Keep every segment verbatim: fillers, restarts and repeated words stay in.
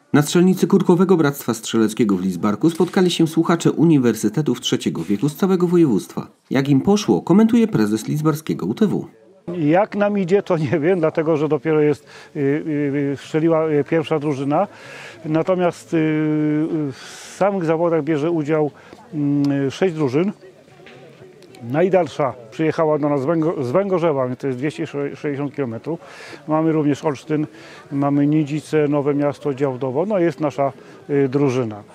Na strzelnicy Kurkowego Bractwa Strzeleckiego w Lidzbarku spotkali się słuchacze uniwersytetów trzeciego wieku z całego województwa. Jak im poszło, komentuje prezes lidzbarskiego U T W. Jak nam idzie, to nie wiem, dlatego że dopiero jest, yy, strzeliła pierwsza drużyna. Natomiast yy, w samych zawodach bierze udział yy, sześć drużyn. Najdalsza przyjechała do nas z, Węgo, z Węgorzewa, to jest dwieście sześćdziesiąt kilometrów. Mamy również Olsztyn, mamy Nidzice, Nowe Miasto, Działdowo. No jest nasza y, drużyna. Y,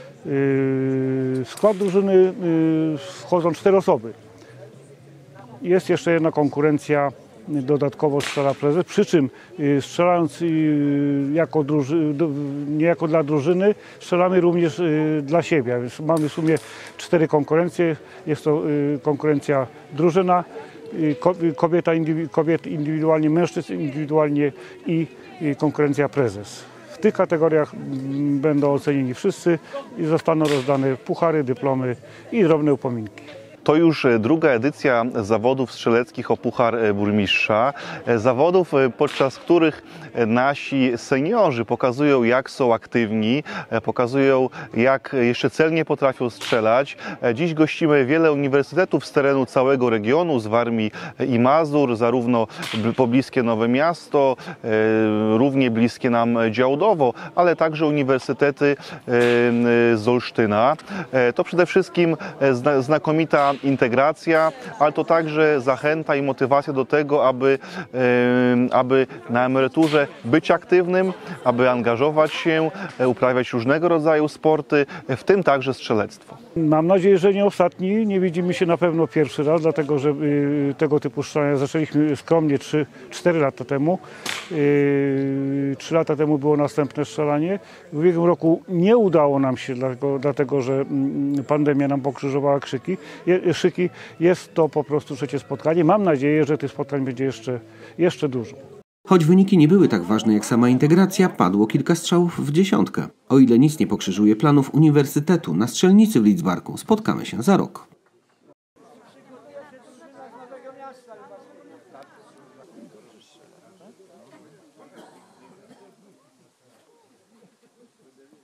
w skład drużyny y, wchodzą cztery osoby. Jest jeszcze jedna konkurencja, dodatkowo strzela prezes, przy czym y, strzelając y, jako druży, do, nie jako dla drużyny, strzelamy również y, dla siebie. Więc mamy w sumie cztery konkurencje. Jest to y, konkurencja drużyna, y, kobieta indywi, kobiet indywidualnie, mężczyzn indywidualnie i y, konkurencja prezes. W tych kategoriach m, będą ocenieni wszyscy i zostaną rozdane puchary, dyplomy i drobne upominki. To już druga edycja zawodów strzeleckich o Puchar Burmistrza. Zawodów, podczas których nasi seniorzy pokazują, jak są aktywni, pokazują, jak jeszcze celnie potrafią strzelać. Dziś gościmy wiele uniwersytetów z terenu całego regionu, z Warmii i Mazur, zarówno pobliskie Nowe Miasto, równie bliskie nam Działdowo, ale także uniwersytety z Olsztyna. To przede wszystkim znakomita integracja, ale to także zachęta i motywacja do tego, aby, aby na emeryturze być aktywnym, aby angażować się, uprawiać różnego rodzaju sporty, w tym także strzelectwo. Mam nadzieję, że nie ostatni. Nie widzimy się na pewno pierwszy raz, dlatego że y, tego typu strzelania zaczęliśmy skromnie trzy cztery lata temu. Y, trzy lata temu było następne strzelanie. W ubiegłym roku nie udało nam się, dlatego, dlatego że y, pandemia nam pokrzyżowała krzyki, je, szyki. Jest to po prostu trzecie spotkanie. Mam nadzieję, że tych spotkań będzie jeszcze, jeszcze dużo. Choć wyniki nie były tak ważne jak sama integracja, padło kilka strzałów w dziesiątkę. O ile nic nie pokrzyżuje planów uniwersytetu na strzelnicy w Lidzbarku, spotkamy się za rok.